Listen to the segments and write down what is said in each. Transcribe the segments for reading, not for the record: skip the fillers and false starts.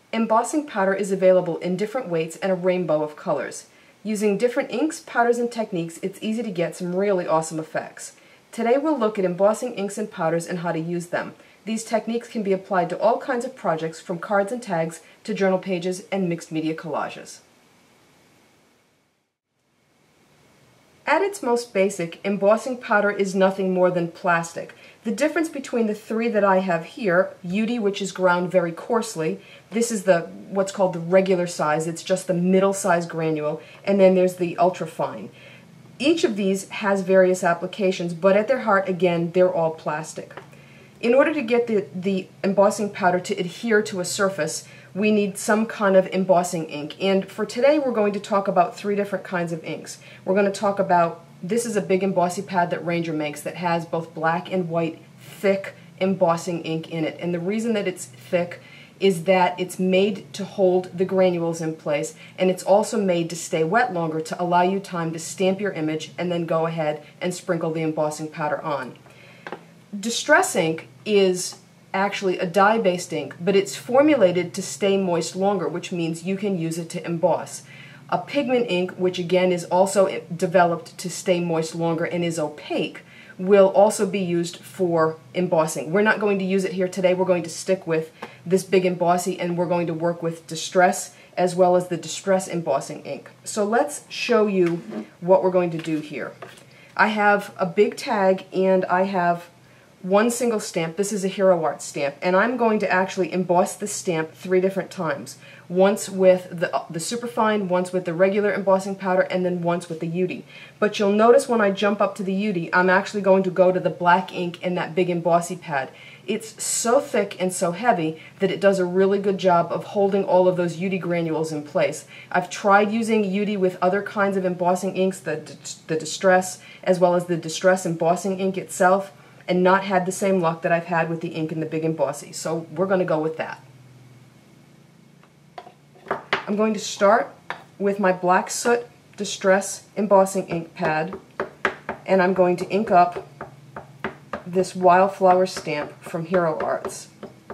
Embossing powder is available in different weights and a rainbow of colors. Using different inks, powders, and techniques, it's easy to get some really awesome effects. Today we'll look at embossing inks and powders and how to use them. These techniques can be applied to all kinds of projects, from cards and tags to journal pages and mixed media collages. At its most basic, embossing powder is nothing more than plastic. The difference between the three that I have here, UD, which is ground very coarsely, this is what's called the regular size, it's just the middle size granule, and then there's the ultra fine. Each of these has various applications, but at their heart, again, they're all plastic. In order to get the embossing powder to adhere to a surface, we need some kind of embossing ink. And for today, we're going to talk about three different kinds of inks. We're going to talk about, this is a big embossing pad that Ranger makes that has both black and white thick embossing ink in it. And the reason that it's thick is that it's made to hold the granules in place, and it's also made to stay wet longer to allow you time to stamp your image and then go ahead and sprinkle the embossing powder on. Distress ink is actually a dye-based ink, but it's formulated to stay moist longer, which means you can use it to emboss. A pigment ink, which again is also developed to stay moist longer and is opaque, will also be used for embossing. We're not going to use it here today. We're going to stick with this big embossy, and we're going to work with Distress as well as the Distress embossing ink. So let's show you what we're going to do here. I have a big tag and I have one single stamp. This is a Hero Art stamp, and I'm going to actually emboss this stamp 3 different times. Once with the superfine, once with the regular embossing powder, and then once with the UD. But you'll notice when I jump up to the UD, I'm actually going to go to the black ink in that big embossy pad. It's so thick and so heavy that it does a really good job of holding all of those UD granules in place. I've tried using UD with other kinds of embossing inks, the Distress as well as the Distress embossing ink itself, and not had the same luck that I've had with the ink in the big embossy. So we're going to go with that. I'm going to start with my Black Soot Distress embossing ink pad, and I'm going to ink up this Wildflower stamp from Hero Arts.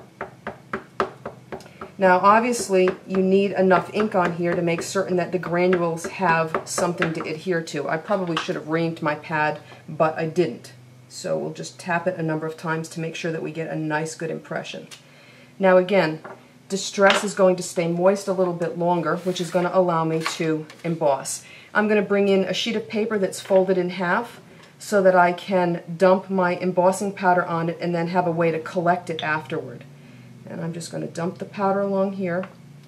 Now obviously you need enough ink on here to make certain that the granules have something to adhere to. I probably should have reinked my pad, but I didn't. So we'll just tap it a number of times to make sure that we get a nice good impression. Now again, Distress is going to stay moist a little bit longer, which is going to allow me to emboss. I'm going to bring in a sheet of paper that's folded in half so that I can dump my embossing powder on it and then have a way to collect it afterward. And I'm just going to dump the powder along here.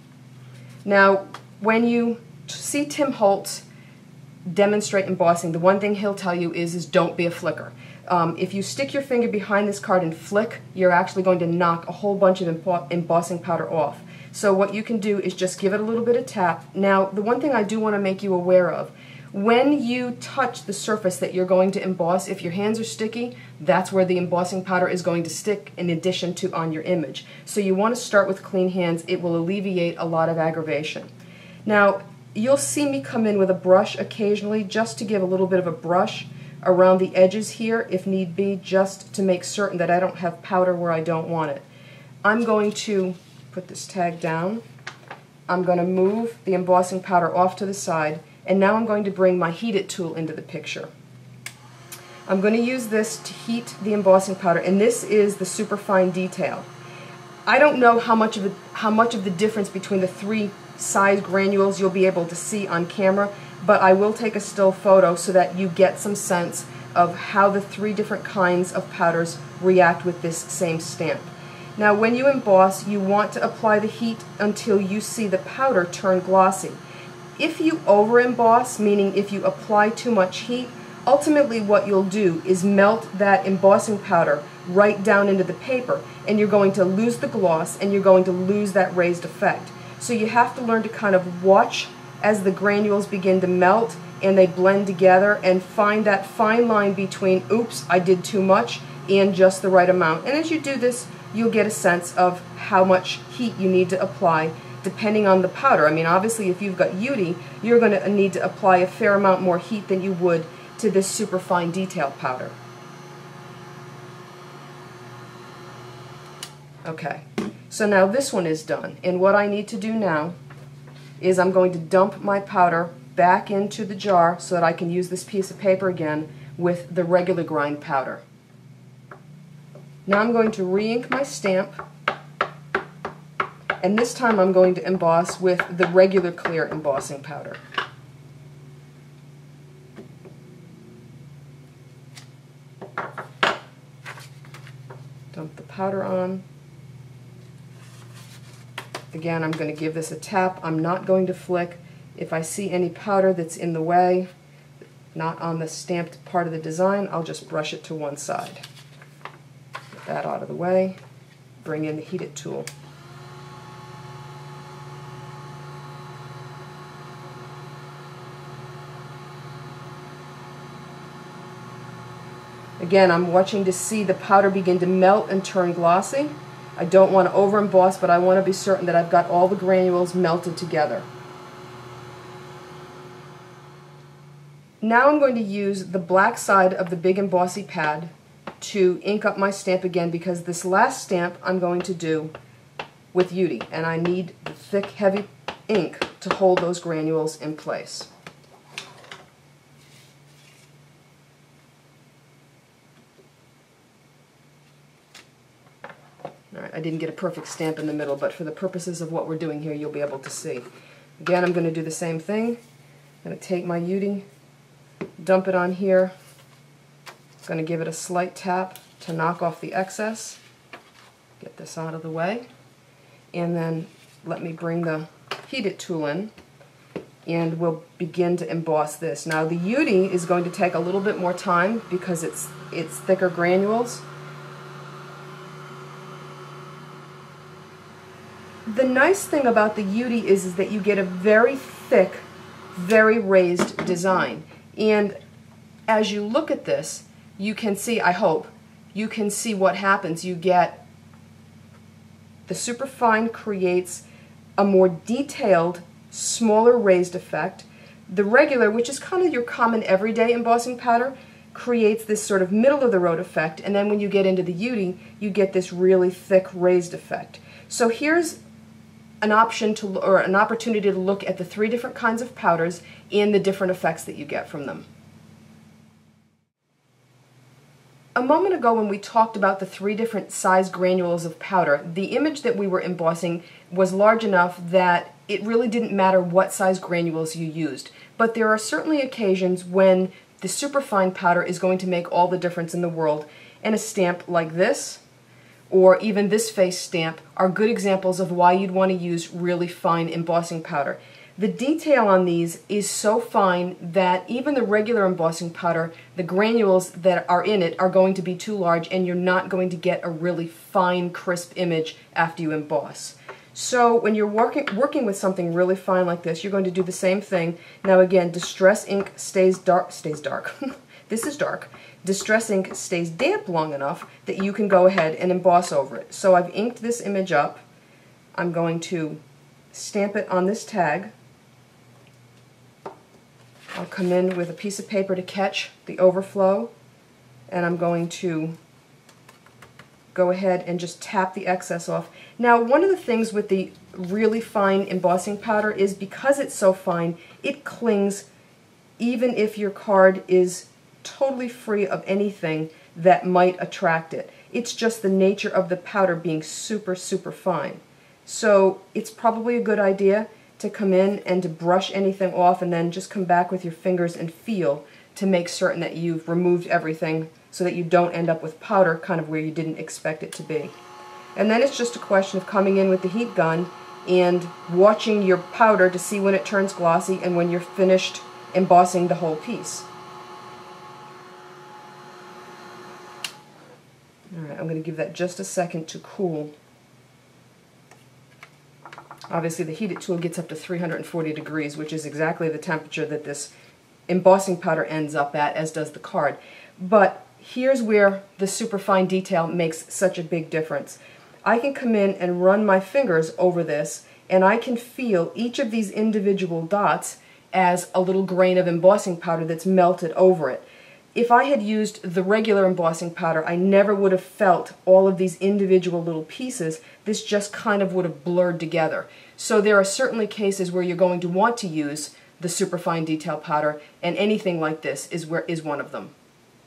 Now, when you see Tim Holtz demonstrate embossing, the one thing he'll tell you is don't be a flicker. If you stick your finger behind this card and flick, you're actually going to knock a whole bunch of embossing powder off. So what you can do is just give it a little bit of tap. Now, the one thing I do want to make you aware of, when you touch the surface that you're going to emboss, if your hands are sticky, that's where the embossing powder is going to stick in addition to on your image. So you want to start with clean hands. It will alleviate a lot of aggravation. Now, you'll see me come in with a brush occasionally just to give a little bit of a brush around the edges here, if need be, just to make certain that I don't have powder where I don't want it. I'm going to put this tag down. I'm going to move the embossing powder off to the side, and now I'm going to bring my Heat It tool into the picture. I'm going to use this to heat the embossing powder, and this is the Superfine Detail. I don't know how much of the difference between the 3 size granules you'll be able to see on camera, but I will take a still photo so that you get some sense of how the 3 different kinds of powders react with this same stamp. Now when you emboss, you want to apply the heat until you see the powder turn glossy. If you over emboss, meaning if you apply too much heat, ultimately what you'll do is melt that embossing powder right down into the paper, and you're going to lose the gloss and you're going to lose that raised effect. So you have to learn to kind of watch as the granules begin to melt and they blend together, and find that fine line between, oops, I did too much, and just the right amount. And as you do this, you'll get a sense of how much heat you need to apply depending on the powder. I mean, obviously if you've got UD, you're going to need to apply a fair amount more heat than you would to this Superfine Detail powder. Okay, So now this one is done, and what I need to do now is I'm going to dump my powder back into the jar so that I can use this piece of paper again with the regular grind powder. Now I'm going to re-ink my stamp, and this time I'm going to emboss with the regular clear embossing powder. Dump the powder on. Again, I'm going to give this a tap. I'm not going to flick. If I see any powder that's in the way, not on the stamped part of the design, I'll just brush it to one side. Get that out of the way. Bring in the heated tool. Again, I'm watching to see the powder begin to melt and turn glossy. I don't want to over emboss, but I want to be certain that I've got all the granules melted together. Now I'm going to use the black side of the big embossy pad to ink up my stamp again, because this last stamp I'm going to do with UD, and I need the thick, heavy ink to hold those granules in place. Alright, I didn't get a perfect stamp in the middle, but for the purposes of what we're doing here, you'll be able to see. Again, I'm going to do the same thing. I'm going to take my UD, dump it on here. I'm going to give it a slight tap to knock off the excess. Get this out of the way. And then let me bring the heated tool in, and we'll begin to emboss this. Now the UD is going to take a little bit more time because it's thicker granules. The nice thing about the UD is that you get a very thick, very raised design. And as you look at this, you can see, I hope, you can see what happens. You get the superfine creates a more detailed, smaller raised effect. The regular, which is kind of your common everyday embossing powder, creates this sort of middle of the road effect, and then when you get into the UD, you get this really thick raised effect. So here's an option to, or an opportunity to look at the three different kinds of powders and the different effects that you get from them. A moment ago when we talked about the three different size granules of powder, the image that we were embossing was large enough that it really didn't matter what size granules you used. But there are certainly occasions when the superfine powder is going to make all the difference in the world, and a stamp like this, or even this face stamp, are good examples of why you'd want to use really fine embossing powder. The detail on these is so fine that even the regular embossing powder, the granules that are in it are going to be too large, and you're not going to get a really fine, crisp image after you emboss. So when you're working with something really fine like this, you're going to do the same thing. Now again, Distress ink stays dark. This is dark. Distress ink stays damp long enough that you can go ahead and emboss over it. So I've inked this image up. I'm going to stamp it on this tag. I'll come in with a piece of paper to catch the overflow, and I'm going to go ahead and just tap the excess off. Now, one of the things with the really fine embossing powder is because it's so fine, it clings even if your card is totally free of anything that might attract it. It's just the nature of the powder being super, super fine. So it's probably a good idea to come in and to brush anything off, and then just come back with your fingers and feel to make certain that you've removed everything so that you don't end up with powder kind of where you didn't expect it to be. And then it's just a question of coming in with the heat gun and watching your powder to see when it turns glossy and when you're finished embossing the whole piece. Alright, I'm going to give that just a second to cool. Obviously the heated tool gets up to 340 degrees, which is exactly the temperature that this embossing powder ends up at, as does the card. But here's where the superfine detail makes such a big difference. I can come in and run my fingers over this, and I can feel each of these individual dots as a little grain of embossing powder that's melted over it. If I had used the regular embossing powder, I never would have felt all of these individual little pieces. This just kind of would have blurred together. So there are certainly cases where you're going to want to use the superfine detail powder, and anything like this is one of them.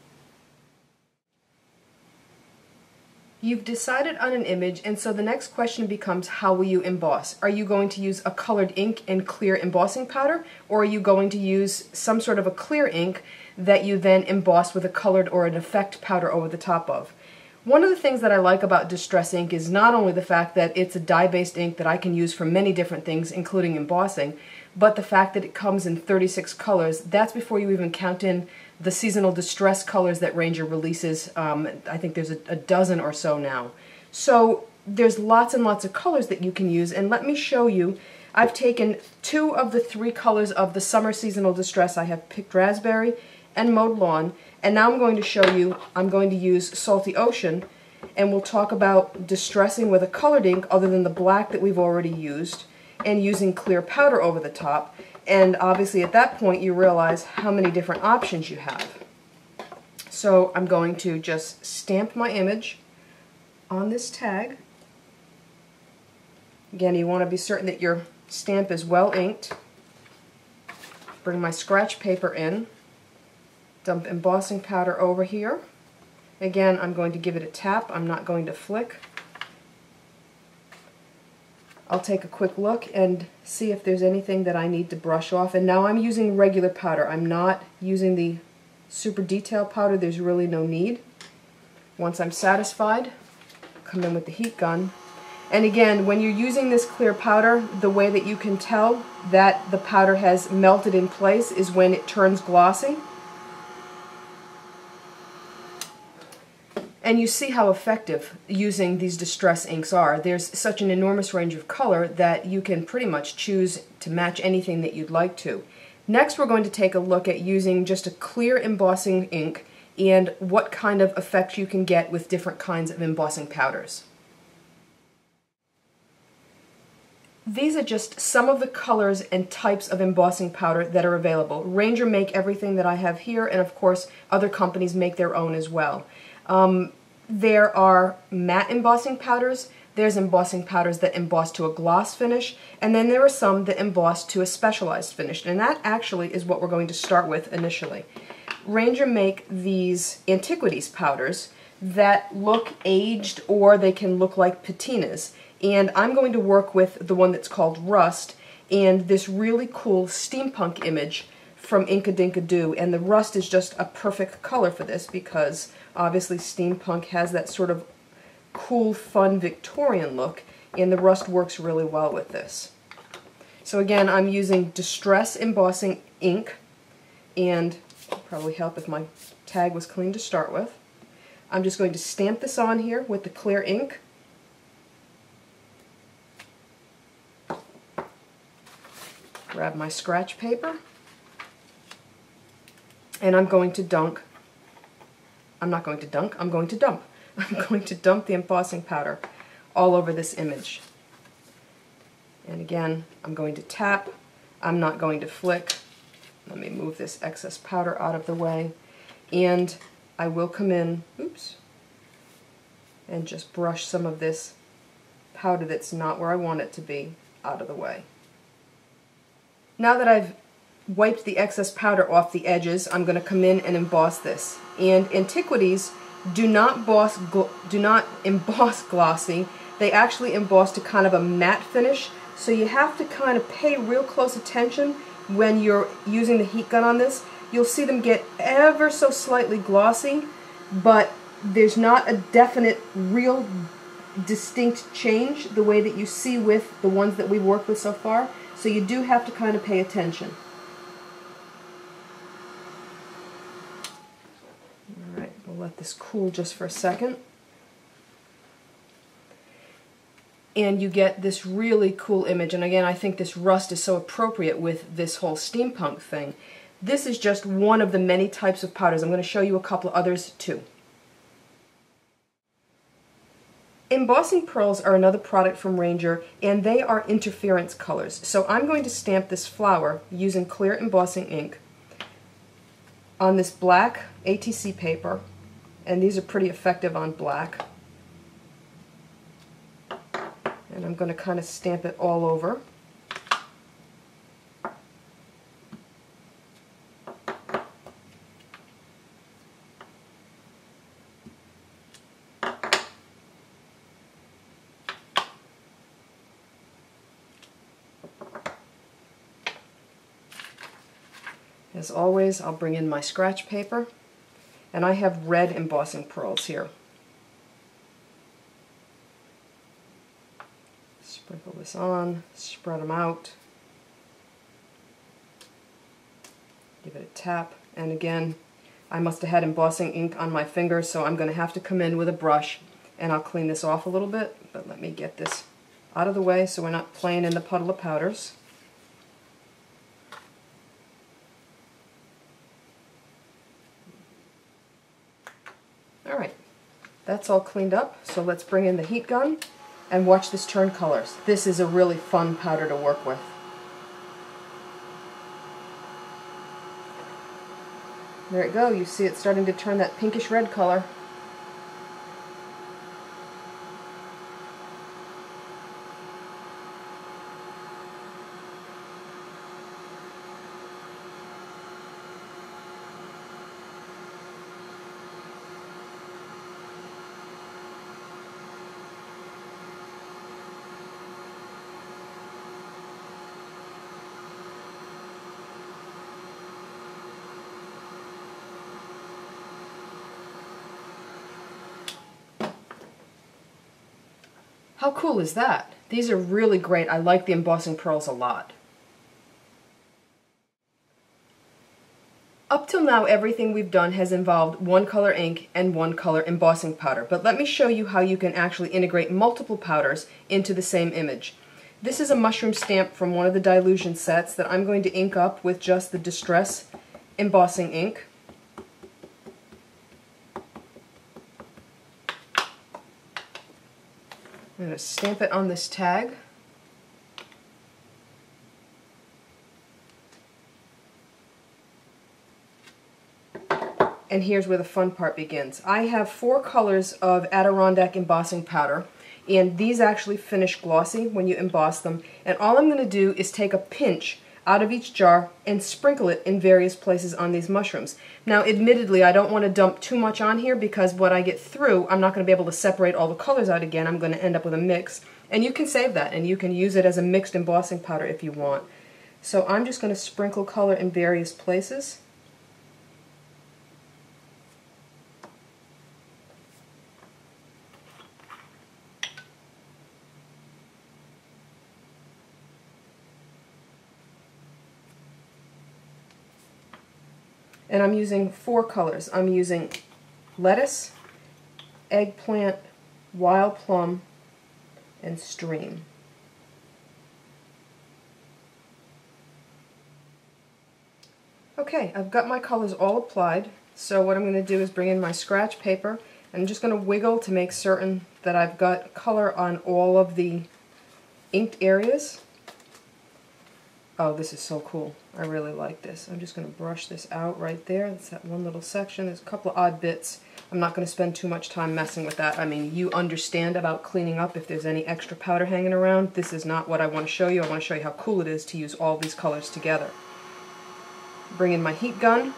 You've decided on an image, and so the next question becomes, how will you emboss? Are you going to use a colored ink and clear embossing powder, or are you going to use some sort of a clear ink that you then emboss with a colored or an effect powder over the top of? One of the things that I like about Distress ink is not only the fact that it's a dye-based ink that I can use for many different things, including embossing, but the fact that it comes in 36 colors. That's before you even count in the seasonal distress colors that Ranger releases. I think there's a dozen or so now. So there's lots and lots of colors that you can use, and let me show you. I've taken 2 of the 3 colors of the summer seasonal distress. I have picked raspberry and mowed lawn, and now I'm going to show you, I'm going to use Salty Ocean, and we'll talk about distressing with a colored ink other than the black that we've already used, and using clear powder over the top. And obviously at that point you realize how many different options you have. So I'm going to just stamp my image on this tag. Again, you want to be certain that your stamp is well inked. Bring my scratch paper in. Dump embossing powder over here. Again, I'm going to give it a tap. I'm not going to flick. I'll take a quick look and see if there's anything that I need to brush off. And now I'm using regular powder. I'm not using the super detail powder. There's really no need. Once I'm satisfied, come in with the heat gun. And again, when you're using this clear powder, the way that you can tell that the powder has melted in place is when it turns glossy. And you see how effective using these distress inks are. There's such an enormous range of color that you can pretty much choose to match anything that you'd like to. Next, we're going to take a look at using just a clear embossing ink and what kind of effect you can get with different kinds of embossing powders. These are just some of the colors and types of embossing powder that are available. Ranger make everything that I have here, and of course other companies make their own as well. There are matte embossing powders, there's embossing powders that emboss to a gloss finish, and then there are some that emboss to a specialized finish, and that actually is what we're going to start with initially. Ranger make these antiquities powders that look aged, or they can look like patinas, and I'm going to work with the one that's called Rust, and this really cool steampunk image from Inka Dinka Doo, and the rust is just a perfect color for this because obviously steampunk has that sort of cool, fun Victorian look, and the rust works really well with this. So again, I'm using Distress embossing ink, and it'll probably help if my tag was clean to start with. I'm just going to stamp this on here with the clear ink. Grab my scratch paper. And I'm going to dump. I'm going to dump the embossing powder all over this image. And again, I'm going to tap. I'm not going to flick. Let me move this excess powder out of the way. And I will come in, oops, and just brush some of this powder that's not where I want it to be out of the way. Now that I've wiped the excess powder off the edges, I'm going to come in and emboss this. And Antiquities do not emboss glossy. They actually emboss to kind of a matte finish, so you have to kind of pay real close attention when you're using the heat gun on this. You'll see them get ever so slightly glossy, but there's not a definite, real distinct change the way that you see with the ones that we've worked with so far, so you do have to kind of pay attention. Alright, we'll let this cool just for a second. And you get this really cool image, and again I think this rust is so appropriate with this whole steampunk thing. This is just one of the many types of powders. I'm going to show you a couple of others too. Embossing pearls are another product from Ranger, and they are interference colors. So I'm going to stamp this flower using clear embossing ink. on this black ATC paper, and these are pretty effective on black. And I'm going to kind of stamp it all over. As always, I'll bring in my scratch paper, and I have red embossing pearls here. Sprinkle this on, spread them out, give it a tap, and again, I must have had embossing ink on my fingers, so I'm going to have to come in with a brush, and I'll clean this off a little bit, but let me get this out of the way so we're not playing in the puddle of powders. Alright, that's all cleaned up, so let's bring in the heat gun and watch this turn colors. This is a really fun powder to work with. There you go, you see it starting to turn that pinkish red color. How cool is that? These are really great. I like the embossing pearls a lot. Up till now, everything we've done has involved one color ink and one color embossing powder, but let me show you how you can actually integrate multiple powders into the same image. This is a mushroom stamp from one of the Dylusion sets that I'm going to ink up with just the Distress embossing ink. I'm going to stamp it on this tag. And here's where the fun part begins. I have 4 colors of Adirondack embossing powder, and these actually finish glossy when you emboss them. And all I'm going to do is take a pinch out of each jar and sprinkle it in various places on these mushrooms. Now, admittedly, I don't want to dump too much on here because when I get through, I'm not going to be able to separate all the colors out again. I'm going to end up with a mix. And you can save that, and you can use it as a mixed embossing powder if you want. So I'm just going to sprinkle color in various places. And I'm using 4 colors. I'm using lettuce, eggplant, wild plum, and stream. Okay, I've got my colors all applied, so what I'm going to do is bring in my scratch paper. I'm just going to wiggle to make certain that I've got color on all of the inked areas. Oh, this is so cool. I really like this. I'm just going to brush this out right there. That's that one little section. There's a couple of odd bits. I'm not going to spend too much time messing with that. I mean, you understand about cleaning up if there's any extra powder hanging around. This is not what I want to show you. I want to show you how cool it is to use all these colors together. Bring in my heat gun.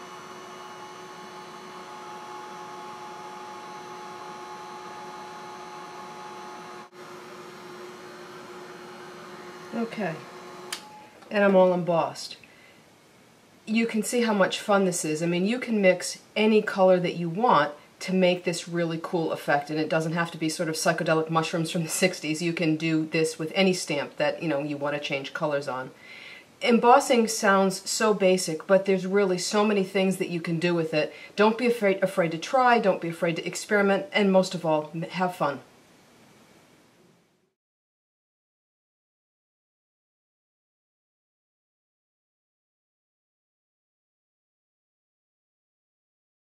Okay. And I'm all embossed. You can see how much fun this is. I mean, you can mix any color that you want to make this really cool effect, and it doesn't have to be sort of psychedelic mushrooms from the 60s. You can do this with any stamp that, you want to change colors on. Embossing sounds so basic, but there's really so many things that you can do with it. Don't be afraid to try, don't be afraid to experiment, and most of all, have fun.